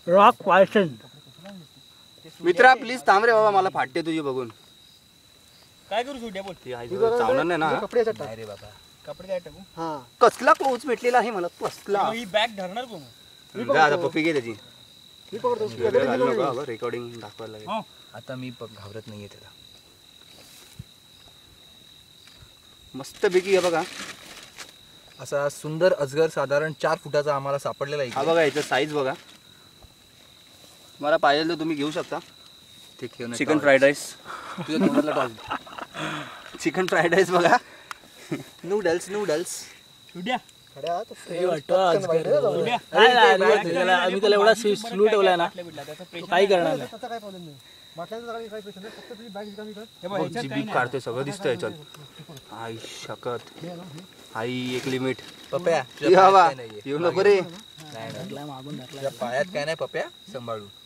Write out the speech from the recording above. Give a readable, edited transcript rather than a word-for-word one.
Rock Python. मित्रा please थांब रे बाबा, मला फाटते तुझी बघून. काय करू सुट्या बोल. चावणार नाही ना? कपडे याच्यात टाक. नाही रे बाबा. कपडे काय टाकू. हा कसला क्लोज भेटलेला आहे मला, कसला. ही बॅग धरणार कोण. जा आता पप्पी घे त्याची. मी पकडतो. रेकॉर्डिंग दाखवायला लागेल. आता मी घाबरत नाहीये त्याला. मस्त पैकी बघा, असा सुंदर अजगर साधारण 4 फुटाचा आम्हाला सापडलेला हा आहे. बघा याचं साईज बघा. मला पाहिजे तर तुम्ही घेऊ शकता. ते घेऊन चिकन फ्राईड राईस. तुझ्या तोंडातला टॉस. चिकन फ्राईड राईस बघा. Noodles noodles. सुट्या. खड्या तो हे वाटतं अजगर. सुट्या. नाही, आम्ही त्याला एवढा स्लो ठेवलाय ना, तो काही करणार नाही. त्याचा काय प्रॉब्लेम नाही. बाटल्याचा काही प्रश्न नाही. फक्त तुझी बॅग रिकामी कर. हे बघ, ह्याच्यात काही बीप काढतोय सगळं दिसतंय याच्यात. आई शकत. आई एक लिमिट. पप्या येऊ नको रे. नाही मागून धरला. तुझ्या पायात काय नाही पप्या, सांभाळू.